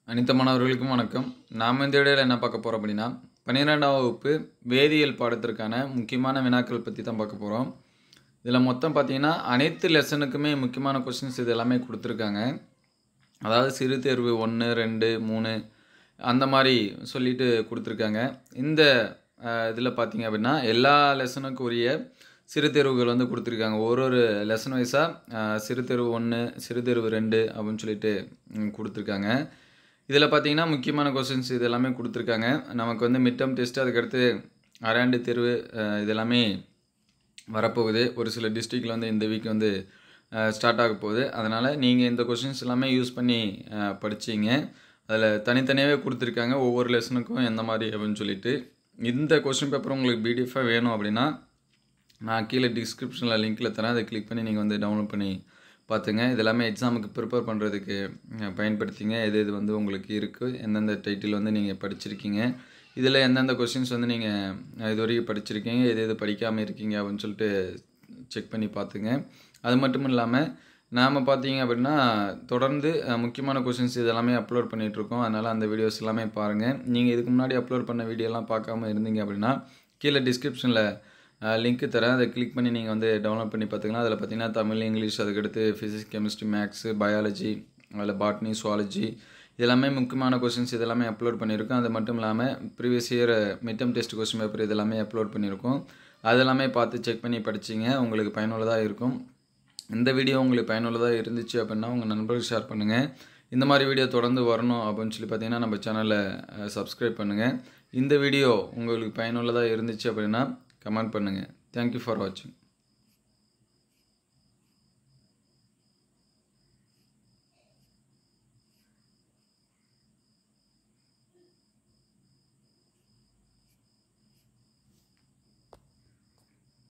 அனைத்து மாணவர்களுக்கும் வணக்கம். நாம் இந்த வீடியோவில் என்ன பார்க்க போகிறோம் அப்படின்னா 12ஆம் வகுப்பு வேதியியல் பாடத்திற்கான முக்கியமான வினாக்கள் பற்றி தான் பார்க்க போகிறோம். இதில் மொத்தம் பார்த்தீங்கன்னா அனைத்து லெசனுக்குமே முக்கியமான கொஸ்டின்ஸ் இது எல்லாமே கொடுத்துருக்காங்க. அதாவது சிறு தேர்வு 1, 2, 3 அந்த மாதிரி சொல்லிட்டு கொடுத்துருக்காங்க. இந்த இதில் பார்த்தீங்க அப்படின்னா எல்லா லெசனுக்கும் உரிய சிறு தேர்வுகள் வந்து கொடுத்துருக்காங்க. ஒரு லெசன் வைஸாக சிறு தேர்வு 1, சிறு தேர்வு 2 அப்படின்னு சொல்லிட்டு கொடுத்துருக்காங்க. இதில் பார்த்தீங்கன்னா முக்கியமான கொஸ்டின்ஸ் இது எல்லாமே கொடுத்துருக்காங்க. நமக்கு வந்து மிட் டேர்ம் டெஸ்ட்டு, அதுக்கடுத்து அரையாண்டு தேர்வு இது எல்லாமே வரப்போகுது. ஒரு சில டிஸ்ட்ரிக்டில் வந்து இந்த வீக் வந்து ஸ்டார்ட் ஆக போகுது. அதனால் நீங்கள் இந்த கொஸ்டின்ஸ் எல்லாமே யூஸ் பண்ணி படிச்சிங்க. அதில் தனித்தனியாகவே கொடுத்துருக்காங்க ஒவ்வொரு லெசனுக்கும் எந்த மாதிரி அப்படின்னு சொல்லிட்டு. இந்த கொஸ்டின் பேப்பர் உங்களுக்கு பிடிஎஃபாக வேணும் அப்படின்னா நான் கீழே டிஸ்கிரிப்ஷனில் லிங்க்கில் தரேன். அதை கிளிக் பண்ணி நீங்கள் வந்து டவுன்லோட் பண்ணி பார்த்துங்க. இது எல்லாமே எக்ஸாமுக்கு ப்ரிப்பேர் பண்ணுறதுக்கு பயன்படுத்திங்க. எது வந்து உங்களுக்கு இருக்குது, எந்தெந்த டைட்டில் வந்து நீங்கள் படிச்சிருக்கீங்க, இதில் எந்தெந்த கொஸ்டின்ஸ் வந்து நீங்கள் இது வரைக்கும் படிச்சிருக்கீங்க, எது படிக்காமல் இருக்கீங்க அப்படின்னு சொல்லிட்டு செக் பண்ணி பார்த்துங்க. அது மட்டும் இல்லாமல் நாம் பார்த்தீங்க அப்படின்னா தொடர்ந்து முக்கியமான கொஸ்டின்ஸ் இதெல்லாமே அப்லோட் பண்ணிகிட்ருக்கோம். அதனால் அந்த வீடியோஸ் எல்லாமே பாருங்கள். நீங்கள் இதுக்கு முன்னாடி அப்லோட் பண்ண வீடியோலாம் பார்க்காம இருந்தீங்க அப்படின்னா கீழே டிஸ்கிரிப்ஷனில் லிங்க்கு தரேன். அதை கிளிக் பண்ணி நீங்கள் வந்து டவுன்லோட் பண்ணி பார்த்துக்கலாம். அதில் பார்த்தீங்கன்னா தமிழ், இங்கிலீஷ், அதுக்கடுத்து ஃபிசிக்ஸ், கெமிஸ்ட்ரி, மேக்ஸு, பயாலஜி, அதில் பாட்னி, சுவாலஜி இதெல்லாமே முக்கியமான கொஸ்டின்ஸ் இதெல்லாமே அப்லோட் பண்ணியிருக்கோம். அது மட்டும் இல்லாமல் previous year mid term test question paper இதெல்லாமே அப்லோட் பண்ணியிருக்கோம். அதெல்லாமே பார்த்து செக் பண்ணி படிச்சிங்க. உங்களுக்கு பயனுள்ளதாக இருக்கும். இந்த வீடியோ உங்களுக்கு பயனுள்ளதாக இருந்துச்சு அப்படின்னா உங்கள் நண்பர்களுக்கு ஷேர் பண்ணுங்கள். இந்த மாதிரி வீடியோ தொடர்ந்து வரணும் அப்படின்னு சொல்லி பார்த்தீங்கன்னா நம்ம சேனலை சப்ஸ்கிரைப் பண்ணுங்கள். இந்த வீடியோ உங்களுக்கு பயனுள்ளதாக இருந்துச்சு அப்படின்னா கமெண்ட் பண்ணுங்கள். தேங்க்யூ ஃபார் வாட்சிங்.